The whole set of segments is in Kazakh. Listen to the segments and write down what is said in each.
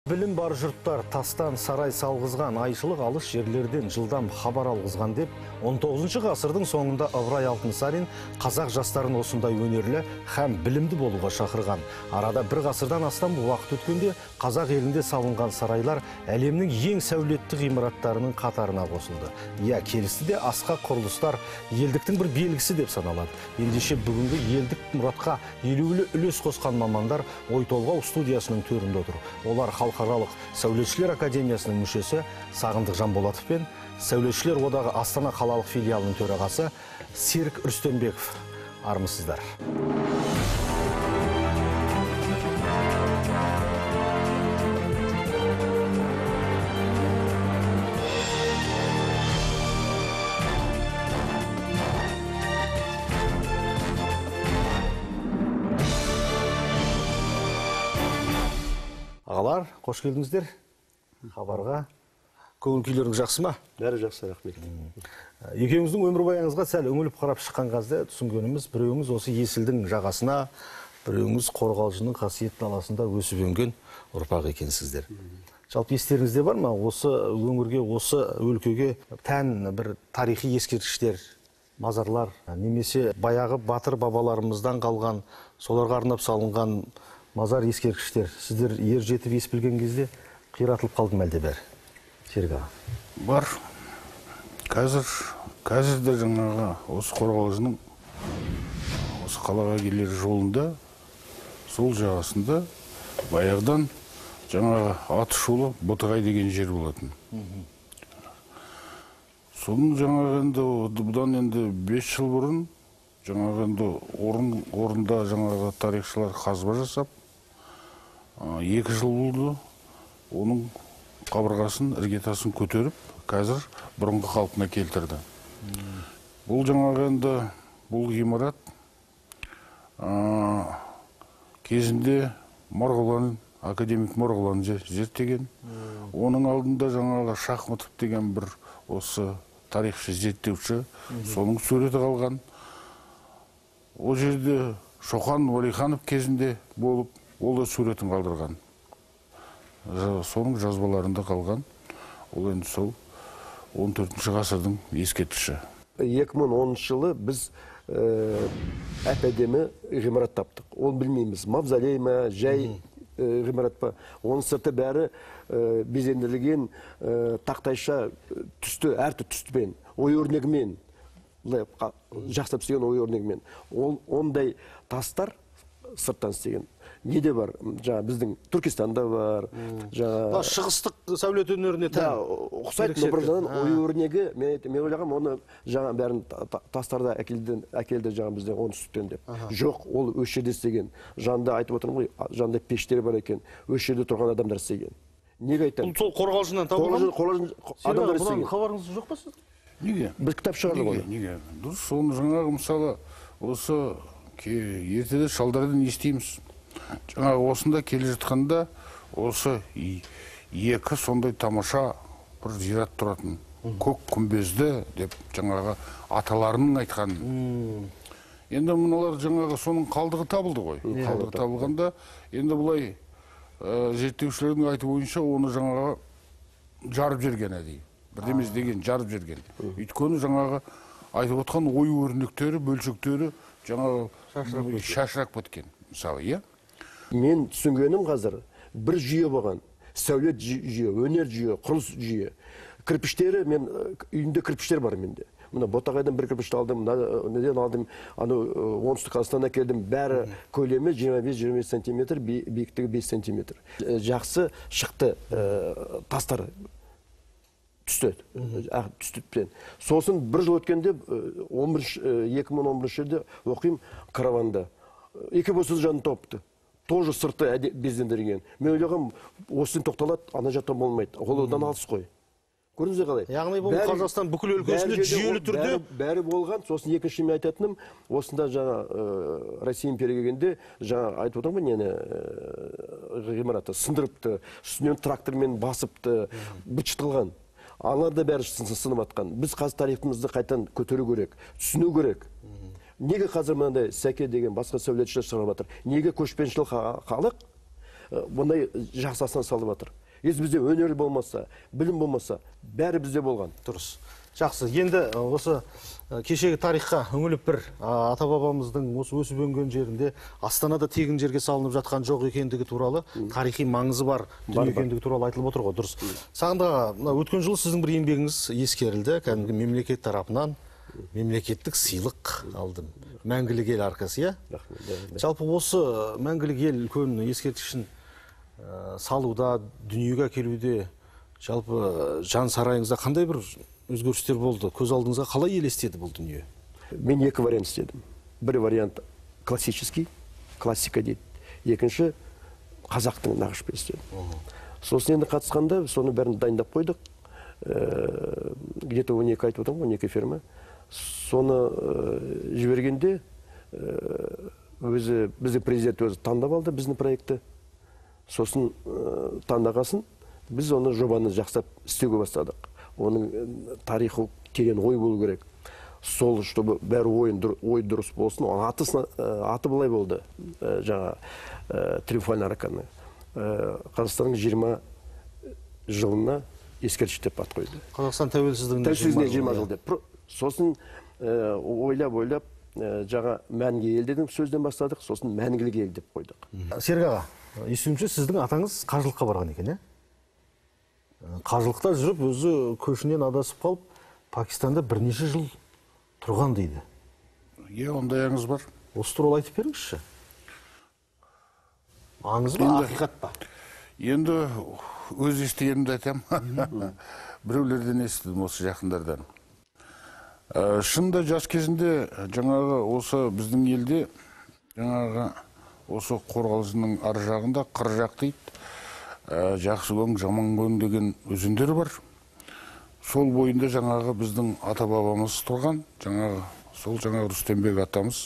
Білім бар жұрттар тастан сарай салғызған, айшылық алыс жерлерден жылдам хабар алғызған деп, 19 ғасырдың соңында Ыбырай Алтынсарин қазақ жастарын осындай өнерлі һәм білімді болуға шақырған. Арада бір ғасырдан астам уақыт өткенде қазақ елінде салынған сарайлар әлемнің ең сәулетті ғимараттарының қатарына қосылды. Келісті де асқақ құрылыстар елдіктің бір белгісі деп саналады. Ендеше бүгінгі елдік мұратқа елеулі үлес қосқан мамандар Ой-толғау студиясының төрінде отыр. Олар Халықаралық Сәулетшілер Академиясының мүшесі Сағындық Жанболатов пен Сәулетшілер одағы Астана қалалық филиалының төрағасы Серік Рүстембеков. Армысыздар. Ағалар, қош келдіңіздер. Хабарға. Көңіл күйлеріңіз жақсы ма? Бәрі жақсы, рахмет. Екеуіңіздің өмірбаяңызға сәл үңіліп қарап шыққан кезде түсінгеніміз, біреуіңіз осы есілдің жағасына, біреуіңіз Қорғалжының қасиетті даласында өсіп өнген ұрпақ екенсіздер. Жалпы естеріңізде бар ма? Осы өңірге, осы өлкеге тән бір тарихи ескерткіштер, мазарлар, немесе баяғы батыр бабаларымыздан қалған, соларға арнап салынған мазар ескерткіштер сіздер ер жетіп ес білген кезде қиратылып қалды ма әлде бәрі? Серік аға. Бар. Қазір де жаңағы осы Қорғалжының осы қалаға келер жолында, сол жағасында баяғыдан жаңағы аты шулы Ботағай деген жер болатын. Соның жаңағы енді бұдан енді 5 жыл бұрын жаңағы енді орында жаңағы тарихшылар қазба жасап, 2 жыл болды, оның қабырғасын, іргетасын көтеріп, қазір бұрынғы қалпына келтірді. Бұл жаңағы енді бұл ғимарат кезінде академик Марғұлан зерттеген. Оның алдында жаңағы Шахматов деген бір осы тарихшы зерттеуші, соның суреті қалған. Ол жерде Шоқан Уәлиханов кезінде болып, ол да суретін қалдырған. Соның жазбаларында қалған. Ол енді сол 14 ғасырдың ескерткіші. 2010 жылы біз әп-әдемі ғимарат таптық. Оны білмейміз, мавзолей ма, жай ғимарат па. Оның сырты бәрі безендірілген тақтайша түсті, әрті түстімен, ою-өрнегімен, жақсап істеген ою-өрнегімен. Ондай тастар сырттан істеген. Неде бар? Біздің Түркістанда бар. Шығыстық сәулет өнеріне тән. Ұқсайды, но бір жағынан ою-өрнегі, мен ойлағам, оны жаңа бәрін тастарда әкелді жаңа бізден оны сүттен деп. Жоқ, ол өз жерде істеген. Жанында айтып отырмын ғой, жанында пештері бар екен, өз жерде тұрған адамдар істеген. Неге айтам? Сол Қорғалжынан табылған? Қорғалжынан адамдар істеген. Хабарыңыз жоқ па сіздің? Неге? Біз кітап шығардық оны. Неге? Дұрыс, соны жаңағы мысалы осы ертеде шалдардан естейміз. Жаңағы осында келе жатқанда осы екі сондай тамаша бір зират тұратын. Көк күмбезді деп жаңағы аталарының айтқан. Енді мұналар жаңағы соның қалдығы табылды ғой. Қалдығы табылғанда енді бұлай зерттеушілердің айту бойынша оны жаңағы жарып жерген әдейі. Бірдемес деген жарып жерген. Өйткені жаңағы айтып отқан ою-өрнектері, бөлшектері жаңағы шашырап кеткен. Мысалы, иә? Мен түсінгенім қазір бір жүйе болған. Сәулет жүйе, өнер жүйе, құрылыс жүйе. Кірпіштері, мен үйінде кірпіштер бар менде. Мына Ботағайдан бір кірпішті алдым, неден алдым, оңтүстік Қазақстаннан әкелдім. Бәрі көлемі 25-25 сантиметр, биіктігі 5 сантиметр. Жақсы шықты тастар түсті. Сосын бір жыл өткенде 2011 жерде оқим Караванда. Екі босыз жанын топты. Тоже сырты безендірген. Мен ойлағам, осыны тоқталады, ана жақтан болмайды. Ол одан алыс қой. Көрдіңіз қалай? Яғни бұл Қазақстан бүкіл өлкесінде жүйелі түрде бәрі болған. Сосын екінші мен айтатыным, осында жаңа Россия империя келгенде жаңа айтып отырмын ғой, нені ғимаратты сындырыпты, үстінен трактормен басыпты, бычытылған. Аналар да бәрі сынып атқан. Біз қазір тарихымызды қайтан көтеру керек, түсіну керек. Неге қазір мынандай Сәке деген басқа сәулетшілер шығарып жатыр? Неге көшпеншіл халық бұндай жақсасына салып жатыр. Если бізде өнер болмаса, білім болмаса, бәрі бізде болған. Дұрыс. Жақсы. Енді осы кешегі тарихқа үңіліп бір ата бабамыздың осы өсіп өнген жерінде Астанада тегін жерге салынып жатқан жоқ екендігі туралы, тарихи маңызы бар дүние екендігі туралы айтылып отыр ғой. Дұрыс. Сағындық аға, өткен жылы сіздің бір еңбегіңіз ескерілді. Кәдімгі мемлекет тарапынан мемлекеттік сыйлық алдым. Мәңгілік ел аркасы, иә? Жалпы осы мәңгілік ел үлкен ескерткішін салуда, дүниеге әкелуде, жалпы жан сарайыңызда қандай бір өзгерістер болды? Көз алдыңызға қалай елестеді бұл дүние? Мен екі вариант істедім. Бір вариант классический, классика дейді. Екінші қазақтың нақышпен істедім. Сосын енді қатысқанда соны бәрін дайындап қойдық. Где-то 12 айтып отырмын, 12 фирма. Соны жібергенде біздің президент өзі таңдап алды біздің проектті. Сосын таңдағасын біз оны жобаны жақсап істеуге бастадық. Оның тарихы терең ой болу керек. Сол, чтобы бәрі ой дұрыс болсын. Аты былай болды, жаңа Триумфальная арканы. Қазақстанның 20 жылына ескерткіш деп ат қойды. Қазақстан тәуелсіздігіне 20 жыл деп. Сосын ойлап, жаңа мәңгі ел дедің сөзден бастадық, сосын мәңгілік ел деп қойдық. Серік аға, естуімше сіздің атаңыз қажылыққа барған екен, иә? Қажылықта жүріп, өзі көшінен адасып қалып, Пакистанда бірнеше жыл тұрған дейді. Ондай аңыз бар. Осы туралы айтып беріңізші. Аңыз ба, ақиқат па? Енді өз естігенімді айтам. Біреулерден естідім осы жақындардан. Шынында жас кезінде жаңағы осы біздің елде жаңағы осы қорғалжының ар жағында қыр жақ дейді. Жақсы көң, жаман көң деген өзендер бар. Сол бойында жаңағы біздің ата бабамыз тұрған, жаңағы Рүстембек атамыз.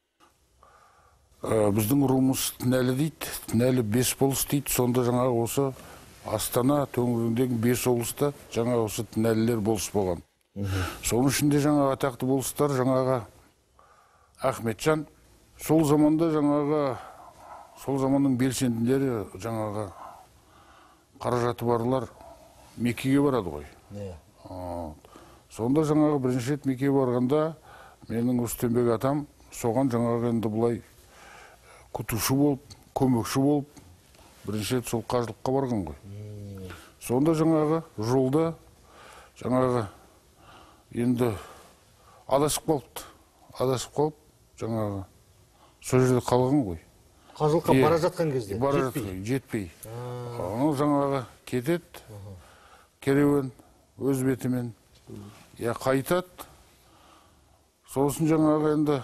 Біздің руымыз Тінәлі дейді, Тінәлі 5 болыс дейді. Сонда жаңағы осы Астана төңірегіндегі 5 облыста жаңағы осы Тінәлілер болыс болған. Соның ішінде жаңағы атақты болыстар жаңағы Ахметжан. Сол заманда жаңағы сол заманның белсенділері жаңағы қаражаты барлар Меккеге барады ғой. Сонда жаңағы бірінші рет Меккеге барғанда менің Рүстембек атам соған жаңағы енді бұлай күтуші болып, көмекші болып, бірінші рет сол қажылыққа барған ғой. Сонда жаңағы жолда жаңағы енді адасып қалып, жаңағы сол жерде қалған ғой. Қажылыққа бара жатқан кезде? Жетпей. Жаңағы кетеді, керуен өз бетімен қайтады. Сосын жаңағы енді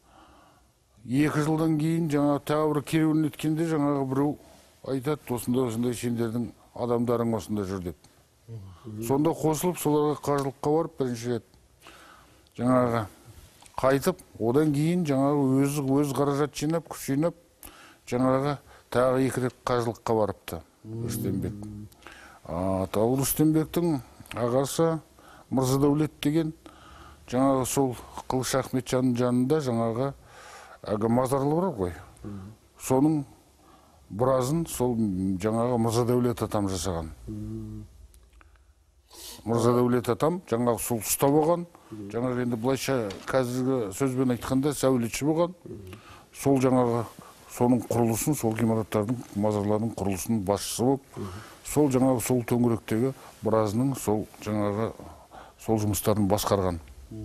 2 жылдан кейін жаңағы тағы бір керуен еткенде жаңағы біреу айтады, осындай сендердің адамдарың осында жүр деп. Сонда қосылып, соларға қажылыққа барып, бірінші рет жаңағы қайтып, одан кейін жаңағы өз қаражат жинап, күш жинап, жаңағы тағы 2 рет қажылыққа барыпты Рүстембек. Ал Рүстембектің ағасы Мырзадәулет деген жаңағы сол Қылыш Ахметжанның жанында жаңағы мазарлы бар ғой. Соның біразын сол жаңағы Мырзадәулет атам жасаған. Мырзадәулет атам жаңағы сол ұста болған, жаңағы енді бұлайша қазіргі сөзбен айтқанда сәулетші болған. Сол жаңағы соның құрылысын, сол ғимараттардың, мазарлардың құрылысының басшысы болып, сол жаңағы сол төңіректегі біразының сол жаңағы сол жұмыстарын басқарған.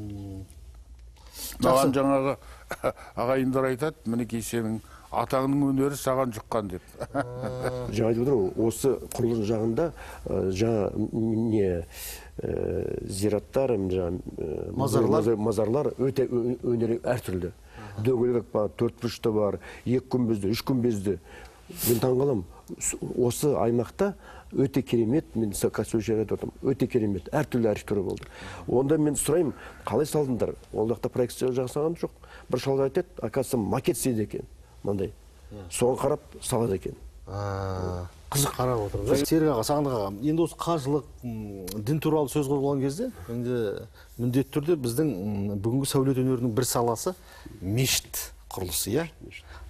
Маған жаңағы ағайындар айтады, мінекей сенің атаңның өнері саған жұққан деп. Жаңа айтып отырмын, осы құрылыс жағында жаңа зираттар, мазарлар өте өнері әртүрлі. Дөңгелек бар, 4 бұрышты бар, 2 күмбезді, 3 күмбезді. Мен таңғаламын, осы аймақта өте керемет, мен сөзшері айтып отырмын, өте керемет, әртүрлі архитектура болды. Онда мен сұраймын, қалай салдыңдар? Ол жақта проекция жасаған жоқ. Бір шалға айтады, оказывается, макет істейді екен, мынандай. Соған қарап салады екен. Қызық қарап отырмыз. Серік аға, Сағындық аға, енді осы қажылық, дін туралы сөз қозғалған кезде, міндетті түрде біздің бүгінгі сәулет өнерінің бір саласы мешіт құрылысы, иә?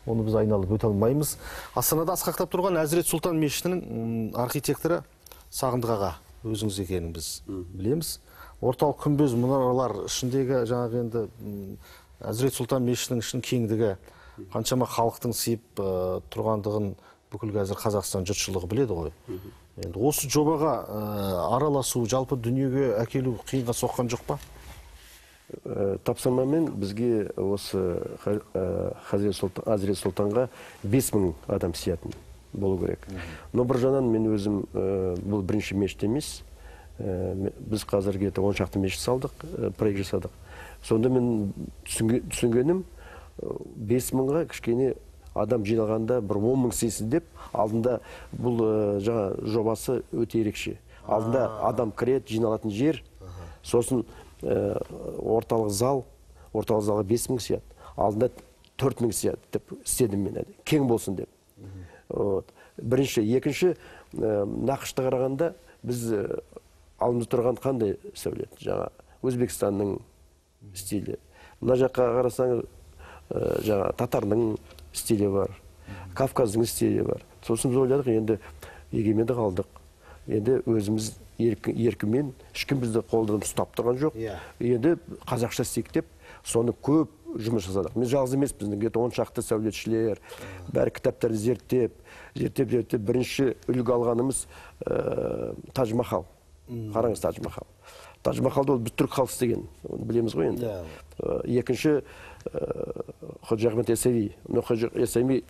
оны біз айналып өте алмаймыз. Астанада асқақтап тұрған Әзірет Сұлтан мешітінің архитекторы Сағындық аға өзіңіз екенін біз білеміз. Орталық күмбез мұнаралар ішіндегі жаңағы енді Әзірет Сұлтан мешітінің ішінің кеңдігі қаншама халықтың сыйып тұрғандығын бүкіл қазір Қазақстан жұртшылығы біледі ғой. Енді осы жобаға араласу, жалпы дүниеге әкелу қиынға соққан жоқ па? Тапсырмамен бізге осы Әзірет Сұлтанға 5000 адам сиятын болу керек. Но бір жанан мен өзім бұл бірінші мешіт емес. Біз қазірге 10 шақты мешіт салдық, проект жасадық. Сонда мен түсінгенім 5000-ға кішкене адам жиналғанда бір 10 000 сыйсын деп, алдында бұл жаңа жобасы өте ерекше. Алдында адам кіреді, жиналатын жер, сосын орталық залға 5000 сияды. Алдында 4000 сияды деп істедім мен, кең болсын деп. Бірінші, екінші, нақышты қарағанда біз алдымызда тұрған қандай сәулет? Жаңа Өзбекстанның стилі. Мына жаққа қарасаң, жаңа татардың стилі бар, Кавказдың стилі бар. Сосын біз ойладық, енді егеменді қалдық. Енді өзіміз еркімен, ешкім бізді қолдан ұстап тұрған жоқ. Енді қазақша істейік деп, соны көп жұмыс жасадық. Мен жалғыз емес, біздің 10 шақты сәулетшілер, бәрі кітаптарды зерттеп, бірінші үлгі алғанымыз Тадж-Махал. Қараңыз, Тадж-Махал. Тадж-Махалды ол түрік халқы істеген, білеміз ғой енді. Екінші Ходжа Ахмет Яссауи. Ходжа Яссауи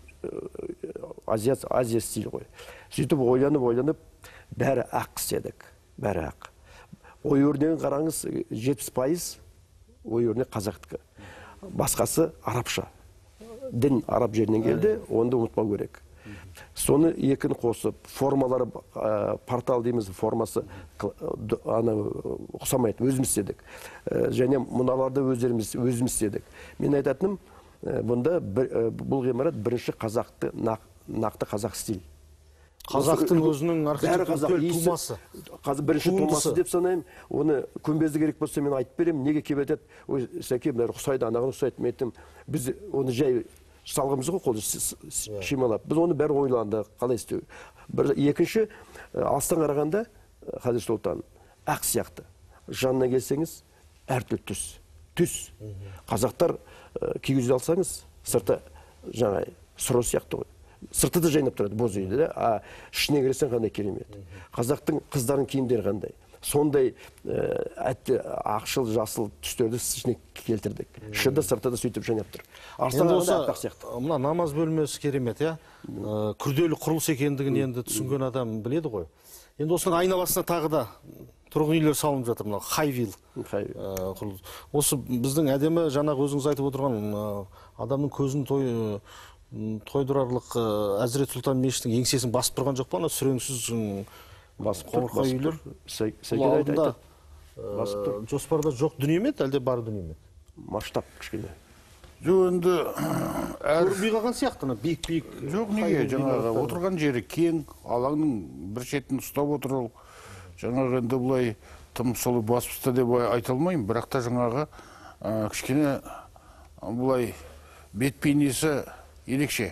Азия стилі ғой. Сөйтіп ойланып, бәрі ақ істедік, бәрі ақ. Ой-өрнегін қараңыз, 70% ой-өрнек қазақтікі. Басқасы арабша. Дін араб жерінен келді, оны да ұмытпау керек. Соны екіні қосып, формалары, портал дейміз, формасы ұқсамайды, өзіміз істедік. Және мұналарды өзіміз істедік. Мен айтатыным, бұнда бұл ғимарат бірінші қазақты, нақты қазақ стиль. Қазақтың өзінің архитектуралық тумасы. Бірінші тумасы деп санаймын. Оны күмбезді керек болса мен айтып беремін. Неге кеп айтады? Ой, сәке, бәрі ұқсайды, анаған ұқсайды. Мен айттым, біз оны жай салғымыз ғой, қолды шималап. Біз оны бәрі ойландық, қалай істеу. Екінші, алыстан қарағанда Әзірет Сұлтан ақ сияқты. Жанына келсеңіз, әртүрлі түс. Қазақтар кигіз алсаңыз, сырты жаңа сұры сияқты ғой. Сырты да жайнап тұрады, боз үйді, ішіне кіресен қандай керемет. Қазақтың қыздарын киімдері қандай. Сондай ақшыл, жасыл түстерді ішіне келтірдік. Шыда сырты да сөйтіп жайнап тұр. Енді осы мына намаз бөлмесі керемет, күрделі құрылыс екендігін енді түсінген адам біледі ғой. Енді осының айналасына тағы да тұрғын үйлер салынып жатыр, мына Хайвилл құрылыс. Осы біздің әдемі жаңағы өзіңіз айтып отырған адамның көзін тойдырарлық Әзірет Сұлтан мешітінің еңсесін басып тұрған жоқ па? Сүреңсіз қоңырқай үйлер. Алдында жоспарда жоқ дүние ме, әлде бар дүние ме? Масштаб кішкене. Жоқ, енді көрінбей қалған сияқты, биік-биік. Жоқ, неге? Жаңағы отырған жері кең, алаңның бір шетін ұстап отыр ол. Жаңағы енді бұлай тым солы басыпсты деп айта алмаймын, бірақ та жаңағы кішкене бұлай бет бейнесі ерекше.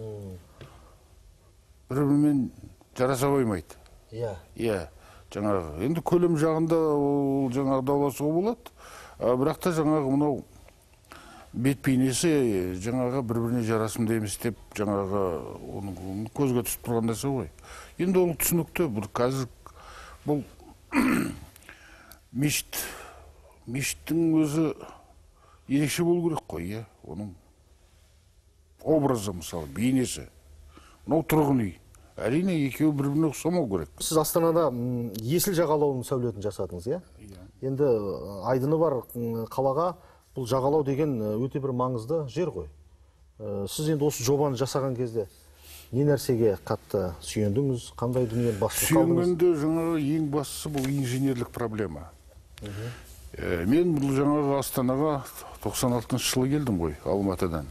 Бір-бірімен жараса қоймайды. Жаңағы енді көлем жағында ол жаңағы дауласуға болады, бірақ та жаңағы мынау бет бейнесі жаңағы бір-біріне жарасымды емес деп жаңағы оның көзге түсіп тұрған нәрсе ғой. Енді ол түсінікті. Бұл қазір бұл мешіттің өзі ерекше болу керек қой, оның образы, мысалы, бейнесі. Мынау тұрғын үй. Әрине, екеуі бір-біріне ұқсамау керек. Сіз Астанада Есіл жағалауының сәулетін жасадыңыз, Енді айдыны бар қалаға бұл жағалау деген өте бір маңызды жер ғой. Сіз енді осы жобаны жасаған кезде не нәрсеге қатты сүйендіңіз, қандай дүниені басты қалдыңыз? Сүйенгенде жаңағы ең бастысы бұл инженерлік проблема. Мен бұл жаңағы Астанаға 96 жылы келдім ғой, Алматыдан.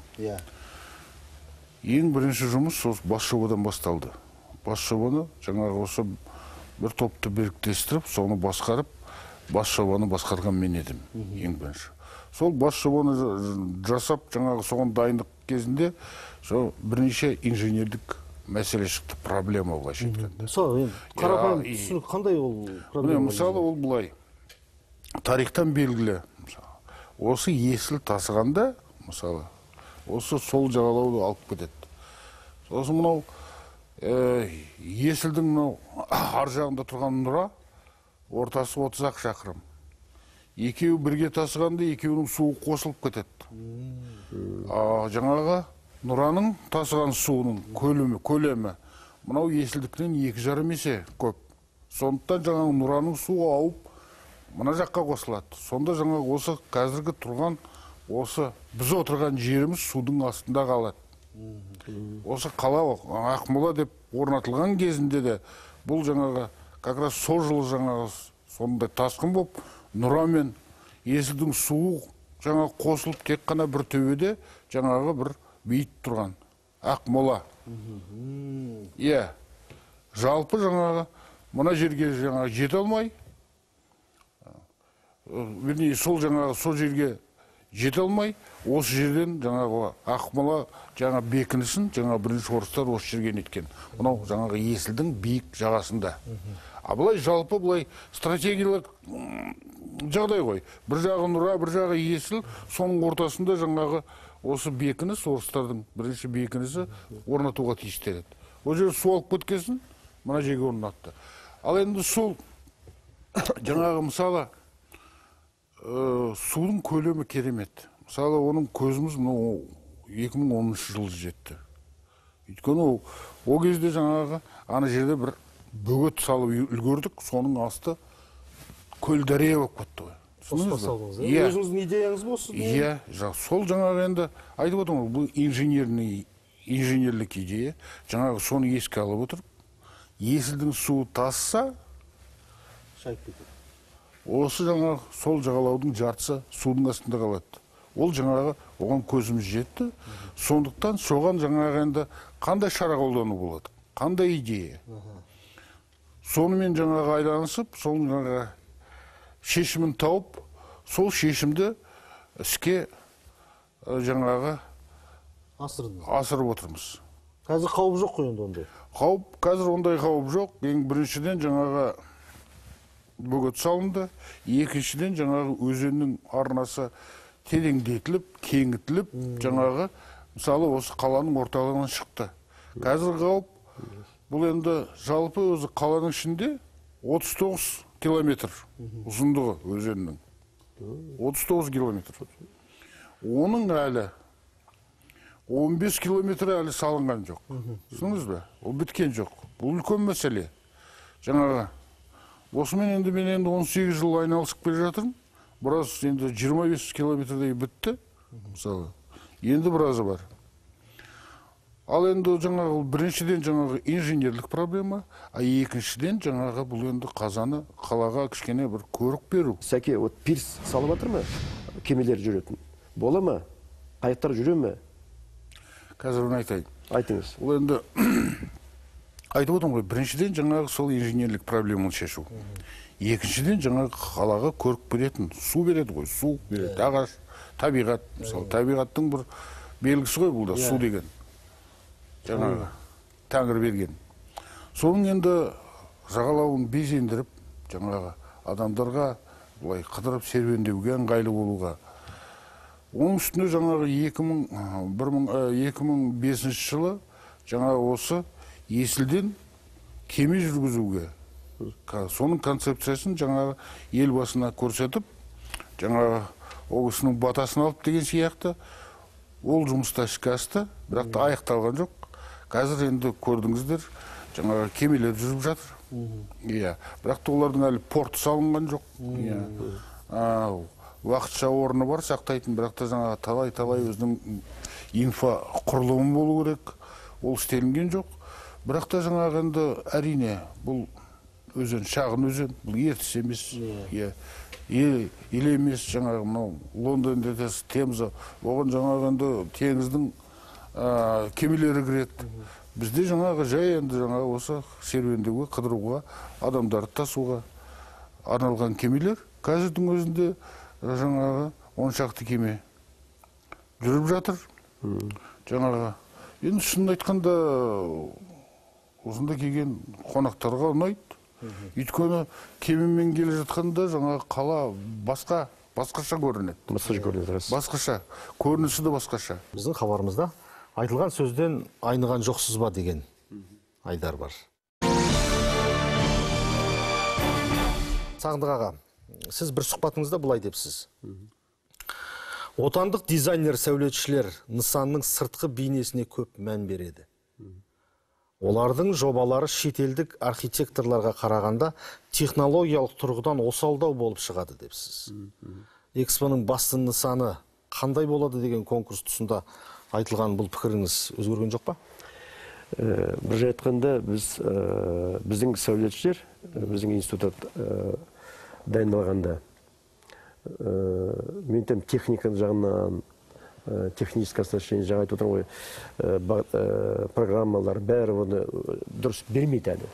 Ең бірінші жұмыс бас жобадан басталды. Бас жобаны жаңағы осы бір топты біріктестіріп, соны басқарып, бас жобаны басқарған мен едім, ең бірінші. Сол бас жобаны жасап, жаңағы соған дайындық кезінде сол бірнеше инженерлік мәселе шықты, проблема былайша айтқанда. Мысалы, қарапайым түсінік қандай ол проблема? Мысалы, ол былай, тарихтан белгілі. Осы есіл тасығанда, мысалы, осы сол жағалауды алып кетеді. Сосын мынау есілдің мынау ар жағында тұрған Нұра, ортасы 30 шақырым. Екеуі бірге тасығанда екеуінің суы қосылып кетеді. Жаңағы Нұраның тасыған суының көлемі мынау есілдікінен 2,5 есе көп. Сондықтан жаңағы Нұраның суы ауып мына жаққа қосылады. Сонда жаңағы осы қазіргі тұрған осы біз отырған жеріміз судың астында қалады. Осы қала Ақмола деп орнатылған кезінде де бұл жаңағы как раз сол жылы жаңағы сондай тасқын болып Нұра мен есілдің суы жаңағы қосылып тек қана бір төбеде жаңағы бір бейіт тұрған Ақмола. Иә, жалпы жаңағы мына жерге жаңағы жете алмай, сол жаңағы сол жерге жете алмай, осы жерден жаңағы Ақмола жаңа бекінісін жаңа бірінші орыстар осы жерге неткен. Мынау жаңағы есілдің биік жағасында. Бұлай жалпы бұлай стратегиялық жағдай ғой. Бір жағы Нұра, бір жағы есіл, соның ортасында жаңағы осы бекініс, орыстардың бірінші бекінісі орнатуға тиістеледі. Ол жер су алып кеткесін, мына жерге орнатты. Ал енді сол жаңағы мысалы судың көлемі керемет. Мысалы оның көзіміз 2010 жылы жетті. Өйткені ол кезде жаңағы ана жерде бір бөгет салып үлгердік, соның асты көл дария болып кетті ғой. Өзіңіздің идеяңыз болсы? Иә, сол жаңағы енді айтып отырмын, бұл инженерлік идея. Жаңағы соны еске алып отырып, есілдің суы тасса, осы жаңағы сол жағалаудың жартысы судың астында қалады. Ол жаңағы оған көзіміз жетті. Сондықтан соған жаңағы енді қандай шара қолдану болады, қандай идея. Сонымен жаңағы айланысып, сол жаңағы шешімін тауып, сол шешімді іске жаңағы асырып отырмыз. Қазір қауіп жоқ қой енді ондай? Қазір ондай қауіп жоқ. Ең біріншіден жаңағы бөгет салынды. Екіншіден жаңағы өзеннің арнасы тереңдетіліп, кеңітіліп, жаңағы мысалы осы қаланың орталығынан шықты. Қазір қауіп бұл енді жалпы өзі қаланың ішінде 39 километр ұзындығы өзеннің. 39 километр. Оның әлі 15 километр әлі салынған жоқ. Түсініңіз бе? Ол біткен жоқ. Бұл үлкен мәселе. Жаңағы осымен енді мен 18 жыл айналысып келе жатырмын. Біраз енді 25 километрдей бітті. Мысалы, енді біразы бар. Ал енді жаңағы біріншіден жаңағы инженерлік проблема, екіншіден жаңағы бұл енді қазаны қалаға кішкене бір көрік беру. Сәке, пирс салып жатыр ма? Кемелер жүретін. Бола ма? Қайықтар жүре ме? Қазір оны айтайын. Айтыңыз. Ол енді айтып отырмын ғой, біріншіден жаңағы сол инженерлік проблеманы шешу. Екіншіден жаңағы қалаға көрік беретін, су береді ғой, су береді, ағаш, табиғат. Мысалы, табиғаттың бір белгісі ғой бұл да, су деген. Жаңағы тәңір берген. Соның енді жағалауын безендіріп, жаңағы адамдарға бұлай қыдырып серуендеуге ыңғайлы болуға. Оның үстіне жаңағы 2005 жылы жаңағы осы есілден кеме жүргізуге. Соның концепциясын жаңағы елбасына көрсетіп, жаңағы ол кісінің батасын алып деген сияқты, ол жұмыста іске асты, бірақ та аяқталған жоқ. Қазір енді көрдіңіздер, жаңағы кемелер жүріп жатыр. Иә, бірақ та олардың әлі порт салынған жоқ. Уақытша орны бар сақтайтын, бірақ та жаңағы талай өзінің инфрақұрылымы болу керек. Ол істелінген жоқ. Бірақ та жаңағы енді әрине бұл өзен, шағын өзен, бұл ертіс емес. Ел емес, жаңағы Лондон детесі, Темза, оған жаңағы енді теңіздің кемелері кіреді. Бізде жаңағы жай енді жаңағы осы серуендеуге, қыдыруға, адамдарды тасуға арналған кемелер. Қазірдің өзінде жаңағы 10 шақты кеме жүріп жатыр. жаңағы енді шынын айтқанда осында келген қонақтарға ұнайды. Өйткені кемемен келе жатқанда жаңағы қала басқаша көрінеді. Басқаша көрінеді, рас. Басқаша, көрінісі де басқаша. Біздің хабарымызда айтылған сөзден айныған жоқсыз ба деген айдар бар. Сағындық аға, сіз бір сұхбатыңызда былай депсіз. Отандық дизайнер сәулетшілер нысанның сыртқы бейнесіне көп мән береді. Олардың жобалары шетелдік архитекторларға қарағанда технологиялық тұрғыдан осалдау болып шығады депсіз. Экспоның басты нысаны қандай болады деген конкурс тұсында айтылған бұл пікіріңіз өзгерген жоқ па? Бір айтқанда біздің сәулетшілер, біздің институт дайындалғанда мен техника жағынан, техническое оснащение жаңа айтып отырмын ғой, программалар бәрі оны дұрыс бермейді әлі.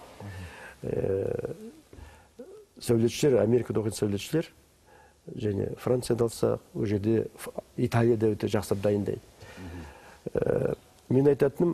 Сәулетшілер, Америкада оқитын сәулетшілер және Францияда алсақ, ол жерде Италияда өте жақсы дайындайды. Мен айтатыным,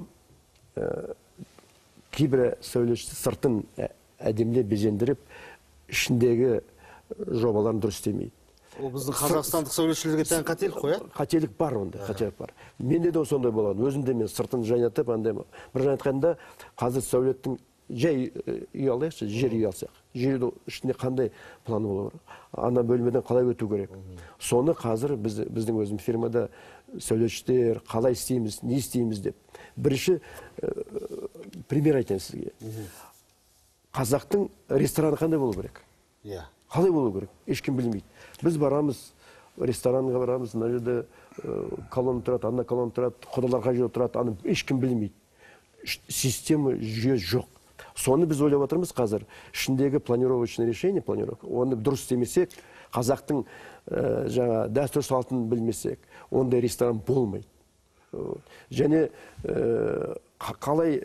кейбір сәулетші сыртын әдемілеп безендіріп, ішіндегі жобаларын дұрыс істемейді. Ол біздің қазақстандық сәулетшілерге тән қателік қой, ә? Қателік бар онда, қателік бар. Менде де сондай болады. Өзімде мен сыртын жайнатып, бір айтқанда, қазір сәулеттің жай үй алайықшы, жер үй алсақ. Жердің ішінде қандай планы болу керек? Ана бөлмеден қалай өту керек? Соны қазір біздің өзім фирмада сәулетшілер қалай істейміз, не істейміз деп. Бірінші пример айтайын сізге. Қазақтың рестораны қандай болу керек? Қалай болу керек? Ешкім білмейді. Біз барамыз, ресторанға барамыз, мына жерде колонна тұрады, ана колонна тұрады, құдалар қай жерде тұрады, аны ешкім білмейді. Система, жүйе жоқ. Соны біз ойлап отырмыз қазір. Ішіндегі планировочный решение, оны дұрыс істемесек, қазақтың жаңа дәстүр салтын білмесек, ондай ресторан болмайды. Және қалай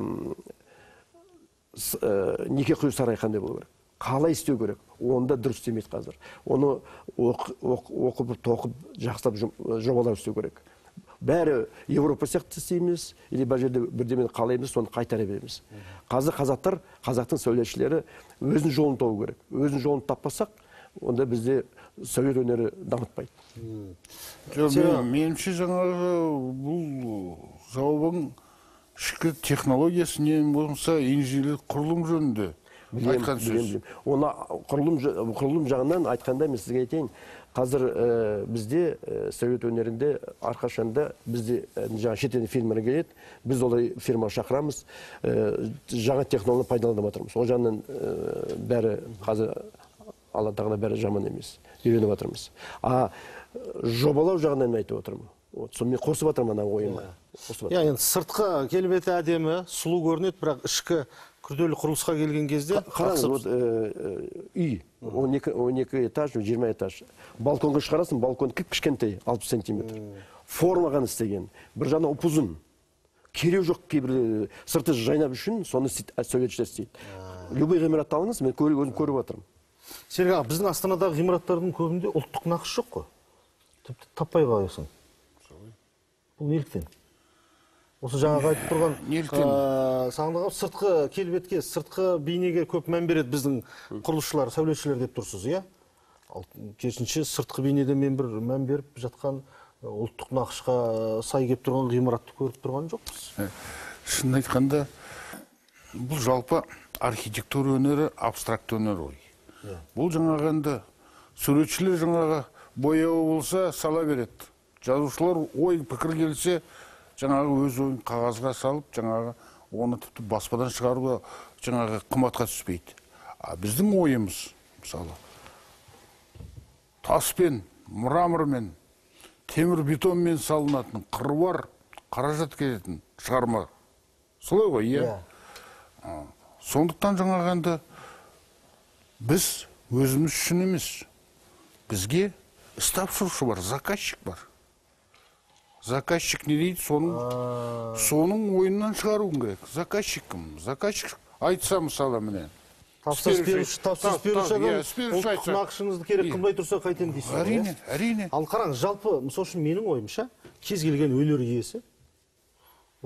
неке қию сарай қандай болу керек? Қалай істеу керек? Онда дұрыс істемейді қазір. Оны оқып, тоқып, жақсылап жобалар істеу керек. Бәрі Европа сияқты істейміз, или бір жерде бірдемені қалаймыз, соны қайтара береміз. Қазір қазақтың сәулетшілері өзінің жолын табу керек. Өзінің жолын таппасақ, онда бізде сәулет өнері дамытпайды. Меніңше жаңағы бұл жауабың ішкі технологиясы не болса инженерлік құрылым жөнінде айтқан сөз. Оны құрылым жағынан айтқанда мен сізге айтайын, қазір бізде сәулет өнерінде арқашанда бізде жаңа шетелден фирмалар келеді, біз олай фирма шақырамыз, жаңа технологияны пайдаланып жатырмыз. Ол жағынан бәрі қазір Алла тағала бәрі жаман емес, үйреніп жатырмыз. Жобалау жағынан айтып отырмын. Сонымен қосып жатырмын ана ойыма. Енді сыртқы келбеті әдемі, сұлу көрінеді, бірақ ішкі күрделі құрылысқа келген кезде қараңыз, үй 12 этаж, 20 этаж. Балконға шығарасың, балкон кішкентай, 60 сантиметр. Формаған істеген. Бір жана ұпызын. Кереу жоқ кейбір сырты жайнап үшін, соны сәулетшілер істейді. Любой ғимаратты алыңыз, мен өзім көріп жатырмын. Серік аға, біздің Астанадағы ғимараттардың көбінде ұлттық нақыш жоқ қой. Тіпті таппай қаласың. Бұл неліктен? Осы жаңағы айтып тұрған Сағындық, сыртқы келбетке, сыртқы бейнеге көп мән береді біздің құрылысшылар, сәулетшілер деп тұрсыз, иә? Керісінше сыртқы бейнеде мен бір мән беріп жатқан ұлттық нақышқа сай келіп тұрған ғимаратты көріп тұрған жоқпыз. Шынын айтқанда, бұл жалпы архитектура өнері, абстракт өнер ой. Бұл жаңағы енді суретшілер жаңағы бояуы болса сала береді. Жазушылар ой пікір келсе, жаңағы өз ойын қағазға салып, жаңағы оны тіпті баспадан шығаруға жаңағы қымбатқа түспейді. Біздің ойымыз, мысалы, таспен, мрамормен, темір бетонмен салынатын қыруар қаражат кететін шығарма. Солай ғой, иә? Сондықтан жаңағы енді біз өзіміз үшін емес, бізге тапсырушы бар, заказчик бар. Заказчик не дейді, соның ойынан шығаруың керек. Заказчик кім? Заказчик айтса мысалы міне. Тапсырыс беруші адам ұлттық нақышыңызды керек қылмай тұрса қайтем дейсіз. Әрине. Ал қараңыз, жалпы, мысалы үшін менің ойымша, кез келген өнер иесі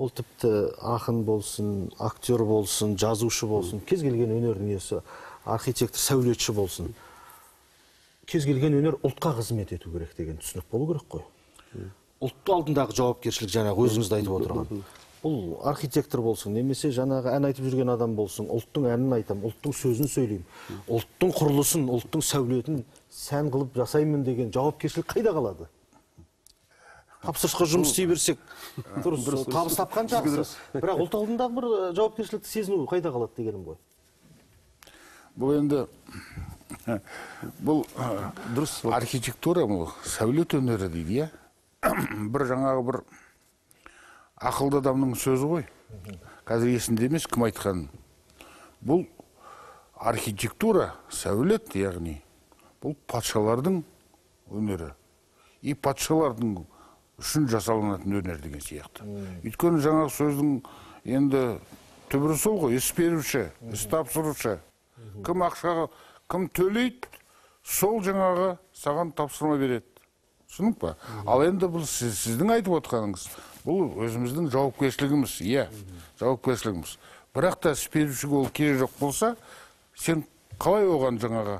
ол тіпті ақын болсын, актер болсын, жазушы болсын, кез келген өнердің иесі, архитектор, сәулетші болсын. Кез келген өнер ұлтқа қызмет ету керек деген түсінік болу керек қой. Ұлттың алдындағы жауапкершілік жаңағы өзіңізді айтып отырған. Бұл архитектор болсын, немесе жаңағы ән айтып жүрген адам болсын, ұлттың әнін айтам, ұлттың сөзін сөйлеймін, ұлттың құрылысын, ұлттың сәулетін сән қылып жасаймын деген жауапкершілік қайда қалады? Тапсырысқа жұмыс істей берсек, дұрыс, табыс тапқан жақсы. Бірақ ұлт алдындағы бір жауапкершілікті сезіну қайда қалады дегенім ғой. Бұл енді бұл дұрыс архитектура, бұл сәулет өнері дейді, бір жаңағы бір ақылды адамның сөзі ғой. Қазір есімде емес кім айтқан. Бұл архитектура, сәулет, яғни бұл патшалардың өнері. И патшалардың үшін жасалынатын өнер деген сияқты. Өйткені жаңағы сөздің енді түбірі сол ғой, іс беруші, іс тапсырушы. Кім ақшаға, кім төлейді, сол жаңағы саған тапсырма береді. Түсінік па? Ал енді бұл сіздің айтып отқаныңыз, бұл өзіміздің жауапкершілігіміз, иә, жауапкершілігіміз. Бірақ та іс берушіге ол керек жоқ болса, сен қалай оған жаңағы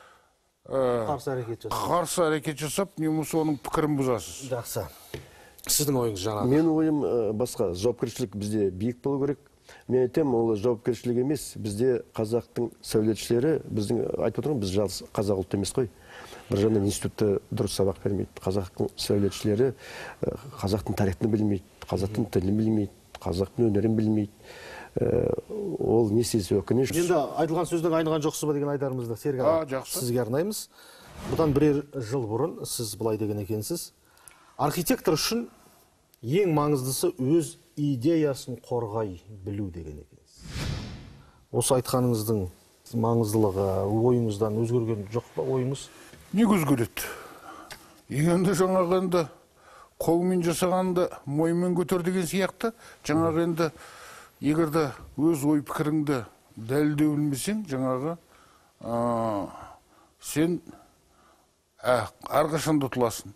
қарсы әрекет жасап, немесе оның пікірін бұзасыз? Жақсы. Сіздің ойыңыз жаңағы? Менің ойым басқа. Жауапкершілік бізде биік болу керек. Мен айтам, ол жауапкершілік емес. Бізде қазақтың сәулетшілері, біздің айтып отырмын, біз жалғыз қазақ ұлты емес қой. Бір жағынан институтта дұрыс сабақ бермейді. Қазақтың сәулетшілері қазақтың тарихын білмейді, қазақтың тілін білмейді, қазақтың өнерін білмейді. Ол не сезі өкініш. Енді айтылған сөзден айныған жоқсыз ба деген айдарымызды Серік аға сізге арнаймыз. Бұдан бірер жыл бұрын сіз былай деген екенсіз. Архитектор үшін ең маңыздысы өз идеясын қорғай білу деген екенсіз. Осы айтқаныңыздың маңыздылығы ойыңыздан өзгерген жоқ па ойыңыз? Не өзгереді? Енді жаңағы енді қолмен жасағанды мойынмен көтер деген сияқты, жаңағы енді егерде өз ой пікіріңді дәлелдей білмесең, жаңағы сен әрқашан да ұтыласың.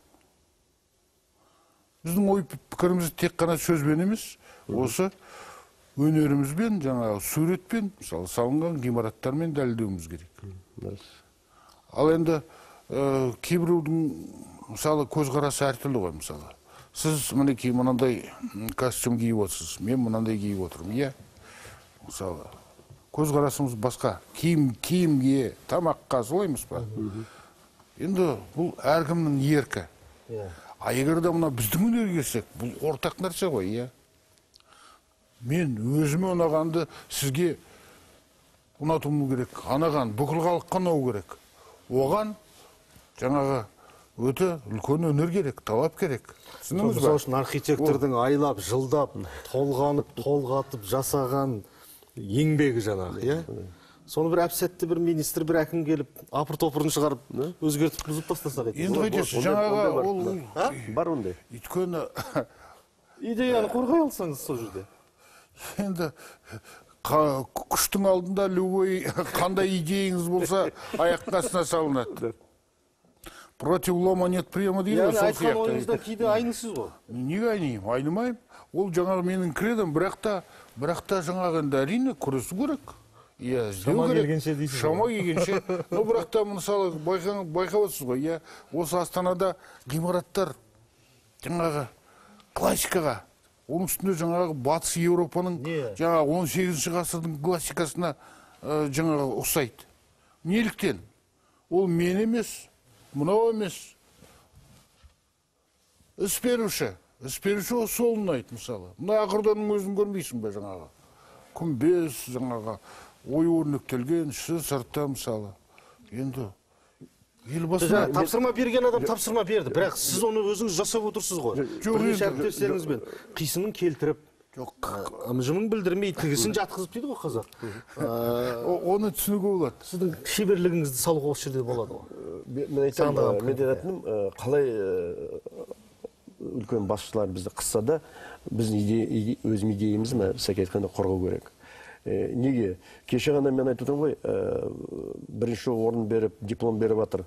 Біздің ой пікірімізді тек қана сөзбен емес, осы өнерімізбен, жаңағы суретпен, мысалы салынған ғимараттармен дәлелдеуіміз керек. Ал енді кейбіреудің мысалы көзқарасы әртүрлі ғой, мысалы. Сіз мінекей мынандай костюм киіп отырсыз, мен мынандай киіп отырмын, иә. Мысалы, көзқарасымыз басқа. Киімге, тамаққа солаймыз ба? Енді бұл әркімнің еркі. А егер де мына біздің өнерге келсек, бұл ортақ нәрсе ғой, иә. Мен өзіме ұнағанды сізге ұнатуым керек, анаған бүкіл халыққа ұнау керек. Оған жаңағы өте үлкен өнер керек, талап керек. Түсініңіз ба? Мысалы үшін архитектордың айлап, жылдап, толғанып, толғатып жасаған еңбегі жаңағы, иә? Соны бір әп-сәтті бір министр, бір әкім келіп, апыр-топырын шығарып, өзгертіп бұзып тастаса қайтеді. Енді қайтесіз, жаңағы ол бар ондай. Өйткені идеяны қорғай алсаңыз сол жерде. Енді күштің алдында любой қандай идеяңыз болса, аяққа астына салынады. Против лома нет приема дейді ғой, сол сияқты. Айтқан ойыңызда кейде айнысыз ғой. Неге айнымайым? Айнымайым. Ол жаңағы менің кредом, бірақ та жаңағы енді әрине күресу керек. Иә, іздеу керек. Шама келгенше. Но бірақ та мысалы байқап отырсыз ғой, иә, осы Астанада ғимараттар жаңағы классикаға, оның үстінде жаңағы батыс Еуропаның жаңағы 18 ғасырдың классикасына жаңағы ұқсайды. Неліктен? Ол мен емес, мынау емес. Іс беруші сол ұнайды, мысалы. Мына ақырданың өзін көрмейсің бе жаңағы? Күмбез, жаңағы ой өрнектелген, іші сыртта, мысалы. Енді тапсырма берген адам тапсырма берді, бірақ сіз оны өзіңіз жасап отырсыз ғой. Бірнеше әріптестеріңізбен қисынын келтіріп, ымжымын білдірмей, тігісін жатқызып дейді ғой қазақ. Оны түсінуге болады. Сіздің шеберлігіңізді салуға осы жерде болады ғой. Мен айтамын, мен айтатыным, қалай үлкен басшылар бізді қысса да, біздің өзім идеямыз сәке айтқанда қорғау керек. Неге? Кеше ғана мен айтып отырмын ғой, бірінші орын беріп, диплом беріп жатыр.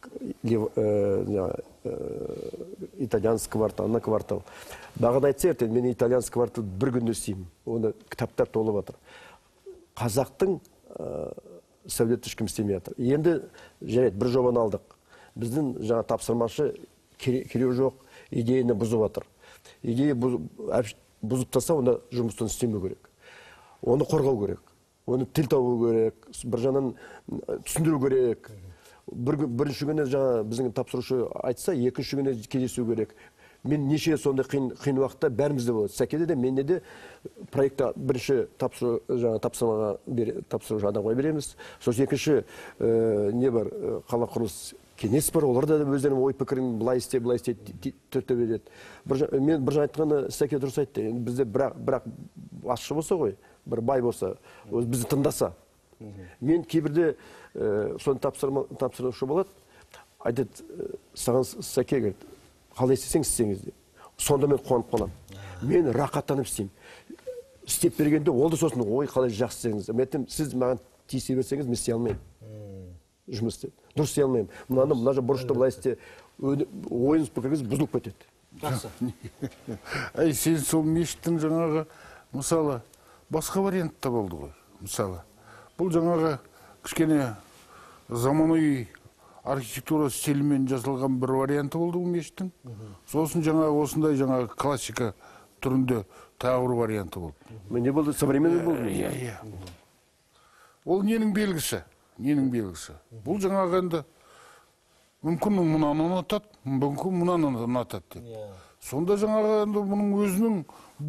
Итальянский квартал, ана квартал. Бағана айтса ертең, мен итальянский квартал бір күнде істеймін. Оны кітаптар толып жатыр. Қазақтың сәулет ешкім істемей жатыр. Енді жарайды, бір жобаны алдық. Біздің жаңа тапсырмашы кереуі жоқ, идеяны бұзып жатыр. Идея бұзып тастаса, онда жұмыстан істемеу керек. Оны қорғау керек. Оны тіл табу керек, бір жағынан түсіндіру керек. Бірінші күні жаңа біздің тапсырушы айтса, екінші күні кездесу керек. Мен неше сондай қиын уақытта бәрімізде болады. Сәкеде де, менде де проектта бірінші тапсырушы адамға береміз. Сосын екінші не бар, қала құрылыс кеңес бар, олар да өздерінің ой пікірін былай істе түрте береді. Мен бір айтқаны Сәке дұрыс айтты. Бізде бірақ басшы болса ғой, бір бай болса, бізді тыңдаса. Мен кейбірде соны тапсырушы болады, айтады, саған Сәке келді, қалай істесең істеңіз деп. Сонда мен қуанып қаламын. Мен рақаттанып істеймін. Істеп бергенде ол да сосын, ой, қалай жақсы істеңіз. Мен айтамын, сіз маған тиісе берсеңіз, мен істей алмаймын. Жұмыс істеп. Дұрыс істей алмаймын. Мына бұрышты былай істе, ойыңыз пікіріңіз бұзылып кетеді. Жақсы. Әй, сен сол мешіттің жаңағы, мысалы, басқа вариант та болды ғой. Мысалы, бұл жаңағы кішкене заманауи архитектура стилімен жасалған бір варианты болды бұл мешіттің. Сосын жаңағы осындай жаңағы классика түрінде тағы бір варианты болды. Не болды? Современный болды? Иә. Ол ненің белгісі? Ненің белгісі? Бұл жаңағы енді мүмкін мұнаны ұнатады, мүмкін мұнаны ұнатады деп. Сонда жаңағы енді бұның өзінің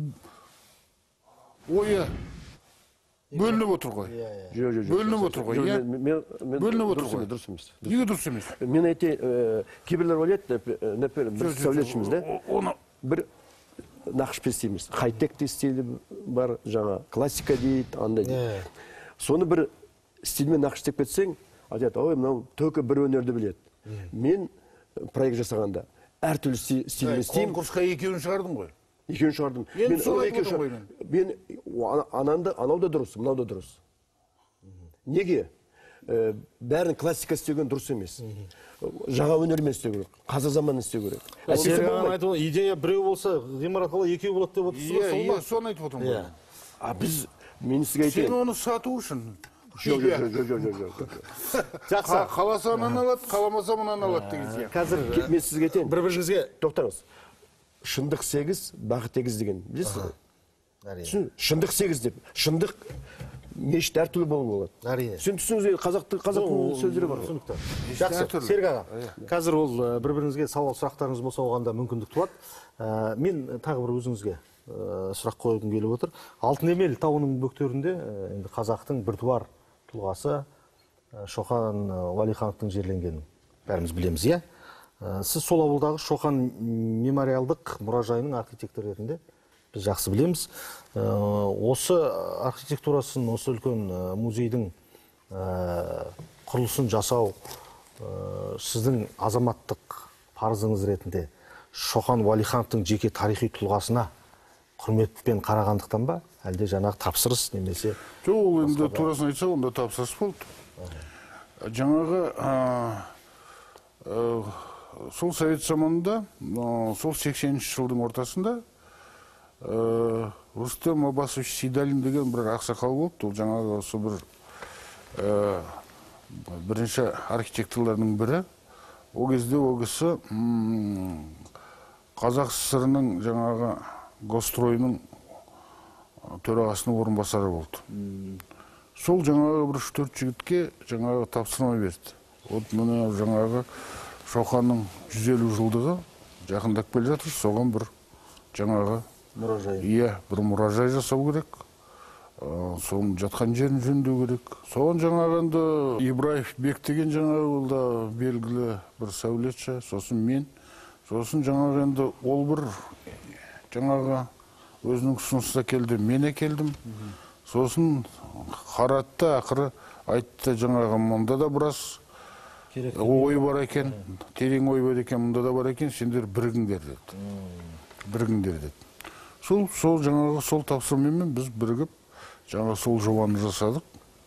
ойы бөлініп отыр ғой. Бөлініп отыр ғой, иә? Бөлініп отыр ғой. Дұрыс емес. Неге дұрыс емес? Мен айтайын, кейбірлер ойлайды, бір сәулетшіміз де, бір нақышпен істейміз. Хай-тек те стилі бар, жаңа классика дейді, андай дейді. Соны бір стильмен нақыш істеп кетсең, айтады, ой, мынау төкі бір өнерді біледі. Мен проект жасағанда әртүрлі стильмен істеймін. Конкурсқа екеуін шығардың ғой. Екеуін шығардым. Мен анау да дұрыс, мынау да дұрыс. Неге? Бәрін классика істеген дұрыс емес. Жаңа өнермен істеу керек, қазір заман істеу керек. Идея біреу болса, ғимарат қалай екеу болады деп отырсыз ба? Иә, соны айтып отырмын ғой. Біз, мен сізге айтайын. Сен оны сату үшін. Жоқ. Жақсы. Қаласа мұнан алады, қаламаса мұнан алады деген сияқты. Қазір мен сізге айтайын. бір-біріңізге тоқтаңыз. Шындық 8, бағыт 8 деген, білесіз ба? Шындық 8 деп. Шындық мешіт әртүрлі болу болады. Әрине. Сен түсіңіз, қазақтың сөздері бар. Жақсы, Серік аға. Қазір ол бір-біріңізге сауал сұрақтарыңыз болса оғанда мүмкіндік туады. Мен тағы бір өзіңізге сұрақ қойғым келіп отыр. Алтынемел тауының бөктерінде қазақтың біртуар тұлғасы Шоқан Уәлихановтың жерленгенін бәріміз білеміз, иә? Сіз сол ауылдағы Шоқан мемориалдық мұражайының архитектор ретінде біз жақсы білеміз. Осы архитектурасын, осы үлкен музейдің құрылысын жасау сіздің азаматтық парызыңыз ретінде Шоқан Уәлихановтың жеке тарихи тұлғасына құрметпен қарағандықтан ба, әлде жаңағы тапсырыс немесе? Жоқ, ол енді турасын айтса, онда тапсырыс болды. Жаңағы сол совет заманында, сол 80-ші жылдың ортасында Рустем Аббасович Сейдалин деген бір ақсақал болды. Ол жаңағы осы бір бірінші архитекторлардың бірі. Ол кезде ол кісі Қазақ СССР-ның жаңағы Госстройының төрағасының орынбасары болды. Сол жаңағы бір 3-4 жігітке жаңағы тапсырма берді. Вот мына жаңағы Шоқанның 150 жылдығы жақындап келе жатыр, соған бір жаңағы мұражай. Иә, бір мұражай жасау керек. Соның жатқан жерін жөндеу керек. Соған жаңағы енді Ибраев Бек деген жаңағы ол да белгілі бір сәулетші, сосын мен. Сосын жаңағы енді ол бір жаңағы өзінің ұсыныста келді, мен келдім. Сосын қаратты, ақыры айтты жаңағы мұнда да біраз ой бар екен, терең ой бар екен, мұнда да бар екен, сендер бірігіңдер деді. Бірігіңдер деді. Сол жаңағы сол тапсырмамен біз бірігіп жаңа сол жобаны жасадық.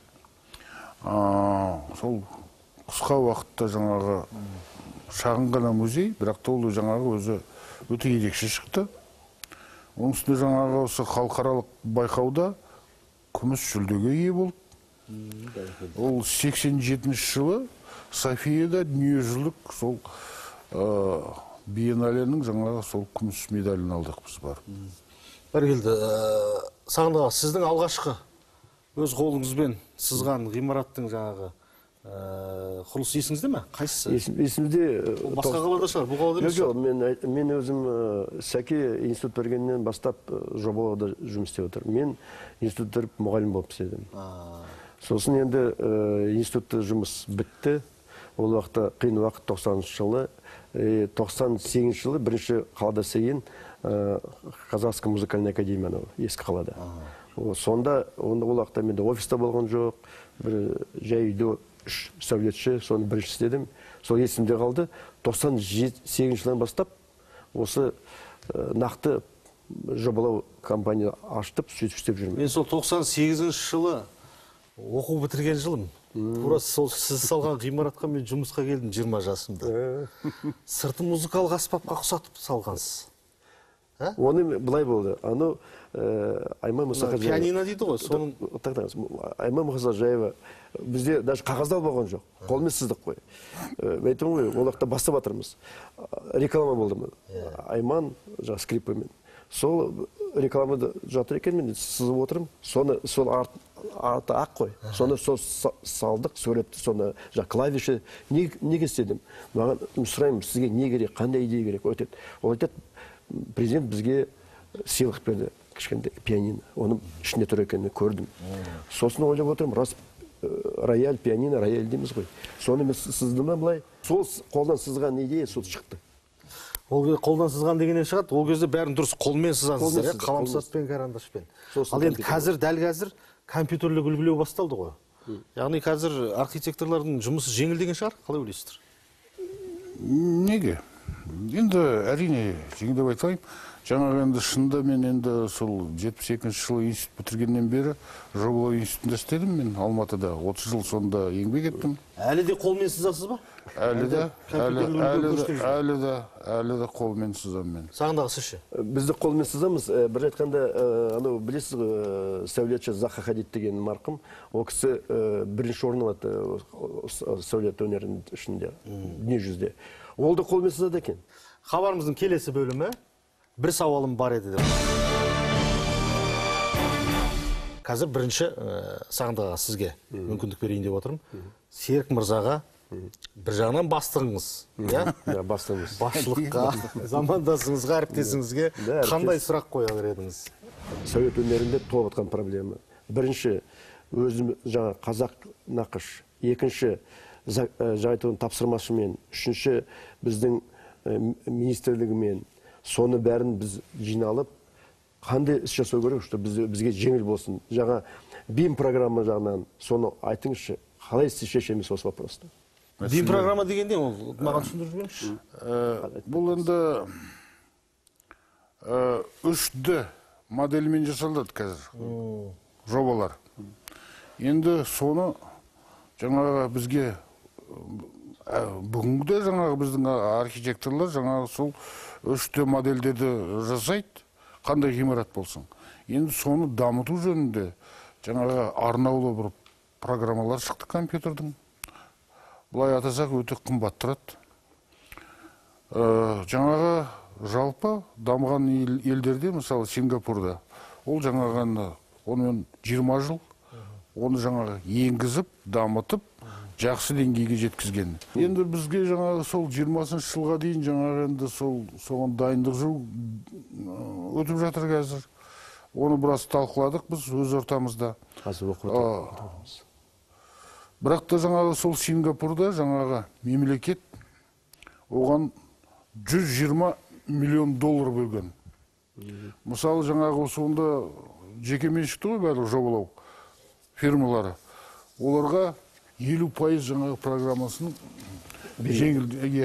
Сол қысқа уақытта жаңағы шағын ғана музей, бірақ та ол жаңағы өзі өте ерекше шықты. Оның үстінде жаңағы осы халықаралық байқауда күміс жүлдеге ие болды. Ол 87 жылы Софияда дүниежүзілік сол биенналенің жаңағы сол күміс медалін алдық біз бар. Бәркелді, Сағындық, сіздің алғашқы өз қолыңызбен сызған ғимараттың жаңағы құрылыс есіңізде ме? Қайсысы? Есімде. Басқа қалада шығар, бұл қалада емес Жоқ, мен өзім Сәке институт бергеннен бастап жобалауда жұмыс істеп отыр. Мен институт бітіріп мұғалім болып істедім. Сосын енді институтта жұмыс бітті. Ол уақытта қиын уақыт 90-шы жылы. 98 жылы бірінші қалада істеген Казахская музыкальная академия ескі қалада. Сонда ол уақытта менде офиста болған жоқ. Бір жай үйде 3 сәулетші, соны бірінші істедім. Сол есімде қалды. 98 жылдан бастап осы нақты жобалау компания аштып, сөйтіп істеп жүрмін. Мен сол 98 жылы оқу бітірген жылым. Тура сол сіз салған ғимаратқа мен жұмысқа келдім 20 жасымда. Сырты музыкалық аспапқа ұқсатып салғансыз. Оны былай болды. Аны Айман Мұсақожаева. Пианино дейді ғой, соның. Айман Мұсақожаева бізде даже қағазда болған жоқ. Қолмен сыздық қой. Айтам ғой, ол уақытта бастап жатырмыз. Реклама болды. Айман жаңа скрипкамен. Сол рекламада жатыр екен, мен сызып отырмын. Соны сол арты ақ қой. Соны сол салдық, сөретті, соны жаңа клавиші неге істедім? Маған сұраймын, сізге не керек, қандай идея керек? Ол айтады, президент бізге сыйлық берді, кішкентай пианино. Оның ішінде тұр екенін көрдім. Сосын ойлап отырмын, рас рояль, пианино, рояль дейміз ғой. Соны мен сыздым былай. Сол қолдан сызған идея сол шықты. Ол қолдан сызған дегеннен шығады, ол кезде бәрін дұрыс қолмен сызасыздар, қаламсатпен, карандашпен. Ал енді дәл қазір компьютерлік үлгілеу басталды ғой. Яғни қазір архитекторлардың жұмысы жеңіл деген шығар, қалай ойлайсыздар? Неге? Енді әрине жеңіл деп айтайын. Жаңағы енді шынында мен енді сол 72 жылы институт бітіргеннен бері жобалау институтында істедім мен Алматыда. 30 жыл сонда еңбек еттім. Әлі де қолмен сызасыз ба? Әлі де қолмен сызамын мен. Сағындағы сізше? Бізді қолмен сызамыз. Бір айтқанда, білесіз ғой, сәулетші Заха Хадид деген марқым, ол кісі бірінші орын алады сәулет өнерінің ішінде, дүние жүзде. Ол да қолмен сызады екен. Хабарымыздың келесі бөлімі бір сауалым бар еді деп. Қазір бірінші Сағындықға сізге мүмкіндік берейін деп отырмын. Серік мырзаға бір жағынан бастығыңыз, бастығыңыз. Басшылыққа, замандасыңызға, әріптесіңізге қандай сұрақ қоя едіңіз? Сәулет өнерінде толып жатқан проблема. Бірінші, өзім жаңа қазақ нақыш. Екінші, жаңайтығын тапсырмасымен. Үшінші, біздің министрлігімен. Соны бәрін біз жиналып, қандай іс жасау керек, что бізге жеңіл болсын. Жаңа BIM программа жағынан соны айтыңызшы, қалай сіз шешеміз осы вопросты? BIM программа дегенде ол маған түсіндіріп жіберіңізші. Бұл енді 3D модельмен жасалады қазір жобалар. Енді соны жаңағы бізге бүгінгі жаңағы біздің архитекторлар жаңағы сол 3D модельдерді жасайды, қандай ғимарат болсын. Енді соны дамыту жөнінде жаңағы арнаулы бір программалар шықты компьютердің. Бұлай атасақ өте қымбат тұрады. Жаңағы жалпы дамыған елдерде, мысалы Сингапурда, ол жаңағы онымен 20 жыл, оны жаңағы енгізіп, дамытып, жақсы деңгейге жеткізген. Енді бізге жаңағы сол 20-шы жылға дейін жаңағы енді соған дайындық өтіп жатыр қазір. Оны біраз талқыладық біз өз ортамызда. Бірақ та жаңағы сол Сингапурда жаңағы мемлекет оған 120 миллион доллар бөлген. Мысалы жаңағы сонда жеке меншікті ғой барлық жобалау фирмалары. Оларға 50% жаңағы программасын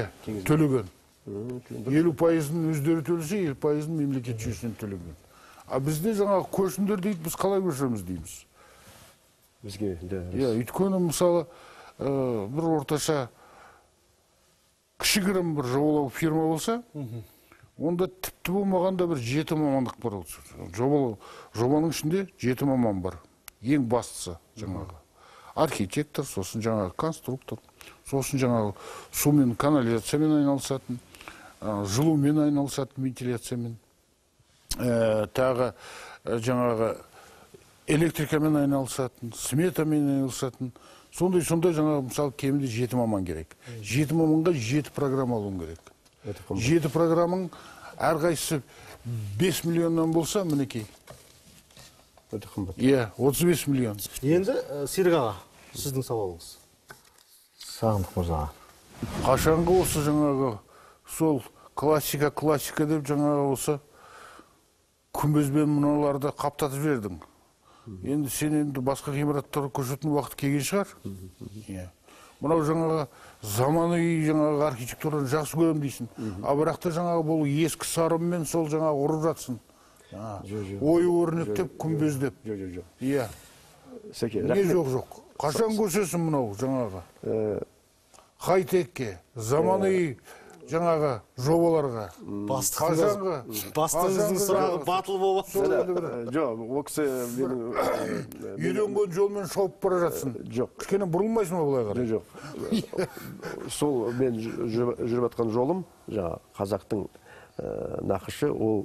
төлеген. 50%-ын өздері төлесе, 50%-ын мемлекет жүйесінен төлеген. А бізде жаңағы көшіндер дейді, біз қалай көшеміз дейміз. Бізге, да. Иә, өйткені мысалы бір орташа кішігірім бір жобалау фирма болса, онда тіпті болмағанда бір 7 мамандық бар. Жобаның ішінде 7 маман бар. Ең бастысы жаңағы архитектор, сосын жаңағы конструктор, сосын жаңағы сумен, канализациямен айналысатын, жылумен айналысатын, вентиляциямен, тағы жаңағы электрикамен айналысатын, сметамен айналысатын. Сондай жаңағы мысалы кемінде 7 маман керек. 7 маманға 7 программа алуың керек. 7 программаң әрқайсысы 5 миллионнан болса, мінекей. Өте қымбат. Иә, 35 миллион. Енді Серік аға, сіздің сауалыңыз. Сағындық мырзаға. Қашанғы осы жаңағы сол классика деп жаңағы осы күмбезбен мыналарды қаптатып жібердің. Енді сен енді басқа ғимараттарға көшетін уақыт келген шығар. Мынау жаңағы заманауи жаңағы архитектураны жақсы көрем дейсің. А бірақ та жаңағы бұл ескі сарыммен сол жаңағы ұрып жатсың. Ою өрнектеп, күмбездеп. Иә. Не жоқ. Қашан көшесің мынау жаңағы? Хай-текке, заманауи жаңағы жобаларға. Бастығыңыздың сұрағы батыл болып. Жоқ, ол кісі үйренген жолмен шауып бара жатсың. Жоқ. Кішкене бұрылмайсың ба былай қарай? Жоқ. Сол мен жүріп жатқан жолым, қазақтың нақышы, ол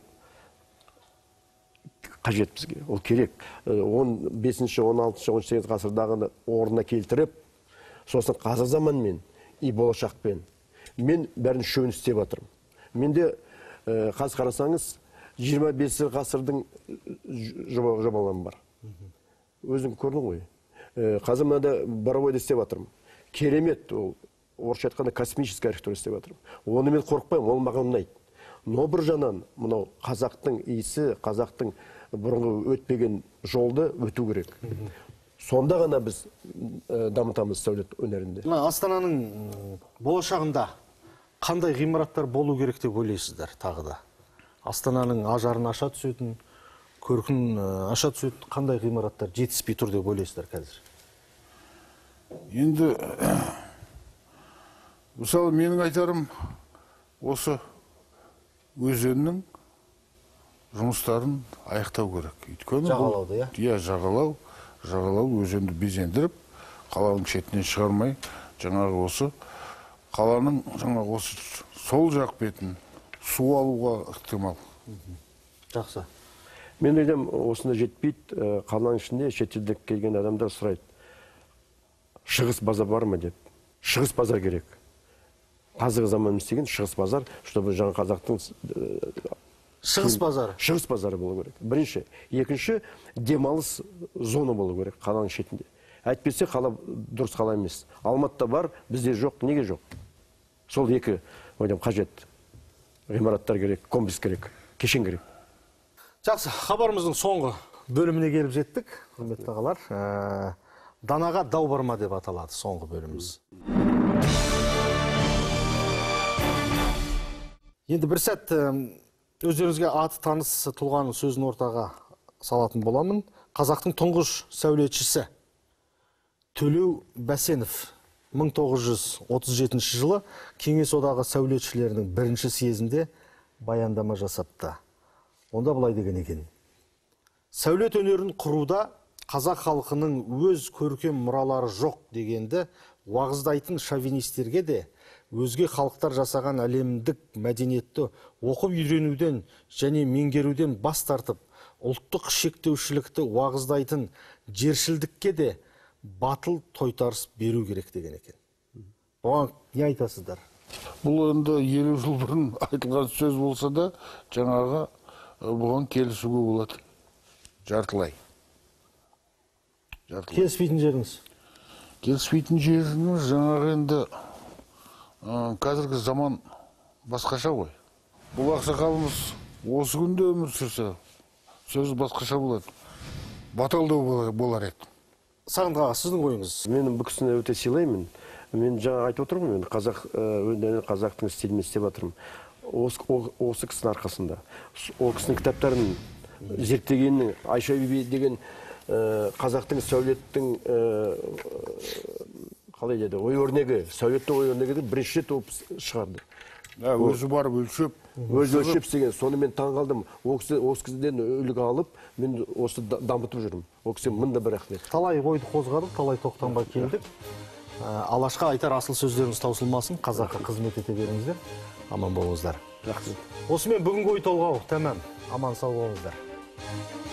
қажет бізге, ол керек. 15-16, 18 ғасырдағы орнына келтіріп, сосын қазір заманмен и болашақпен мен бәрін шөн істеп жатырмын. Менде қазір қарасаңыз 25 ғасырдың жобаларым бар. Өзің көрдің ғой. Қазір мынада боровойды істеп жатырмын. Керемет, ол орысша айтқанда космическая архитектура істеп жатырмын. Оны мен қорықпаймын, ол маған ұнайды. Но бір жанан мынау қазақтың иісі, қазақтың бұрынғы өтпеген жолды өту керек. Сонда ғана біз дамытамыз сәулет өнерінде. Астананың болашағында қандай ғимараттар болу керек деп ойлайсыздар тағы да? Астананың ажарын аша түсетін, көркін аша түсетін қандай ғимараттар жетіспей тұр деп ойлайсыздар қазір? Енді мысалы менің айтарым осы өзеннің жұмыстарын аяқтау керек. Жағалауды, иә? Иә, жағалау өзенді безендіріп, қаланың шетінен шығармай, жаңағы осы қаланың жаңағы осы сол жақ бетін су алуға ықтимал. Жақсы. Мен ойлаймын, осында жетпейді, қаланың ішінде шетелден келген адамдар сұрайды. Шығыс базар бар ма деп. Шығыс базар керек. Қазіргі заман істеген шығыс базар, чтобы жаңа қазақтың Шығыс базары. Шығыс базары болу керек. Бірінші. Екінші, демалыс зона болу керек қаланың шетінде. Әйтпесе қала дұрыс қала емес. Алматыда бар, бізде жоқ. Неге жоқ? Сол екі ойлаймын қажет. Ғимараттар керек, комплекс керек, кешен керек. Жақсы, хабарымыздың соңғы бөліміне келіп жеттік, құрметті ағалар. Данаға дау бар ма деп аталады соңғы бөліміміз. Енді бір сәт өздеріңізге аты таныс тұлғаның сөзін ортаға салатын боламын. Қазақтың тұңғыш сәулетшісі Төлеу Бәсенов 1937 жылы Кеңес одағы сәулетшілерінің бірінші съезінде баяндама жасапты. Онда былай деген екен: сәулет өнерін құруда қазақ халқының өз көркем мұралары жоқ дегенді уағыздайтын шовинистерге де өзге халықтар жасаған әлемдік мәдениетті оқып үйренуден және меңгеруден бас тартып, ұлттық шектеушілікті уағыздайтын жершілдікке де батыл тойтарыс беру керек деген екен. Бұған не айтасыздар? Бұл енді 50 жыл бұрын айтылған сөз болса да, жаңағы бұған келісуге болады. Жартылай. Келіспейтін жеріңіз? Келіспейтін жеріңіз жаңағы енді қазіргі заман басқаша ғой. Бұл ақсақалымыз осы күнде өмір сүрсе, сөз басқаша болады. Баталдау болар еді. Сағындық аға, сіздің ойыңыз? Мен бұл кісіні өте сыйлаймын. Мен жаңа айтып отырмын, мен қазақтың стилімен істеп жатырмын. Осы кісінің арқасында. Ол кісінің кітаптарын зерттегеннің Айша биби деген қазақтың сәулеттің қалай деді ой өрнегі, сәулеттің ой өрнегі бірінші рет шығарды. Өзі барып өлшеп. Өзі өлшеп істеген. Соны мен таң қалдым. Осы кісіден үлгі алып, мен осы дамытып жүрмін. Ол кісі мында бір рахмет. Талай ойды қозғадық, талай тоқтамға келдік. Алашқа айтар асыл сөздеріңіз таусылмасын, қазаққа қызмет ете беріңіздер. Аман болыңыздар. Рахмет. Осымен бүгінгі ой толғау тәмам. Аман сау болыңыздар.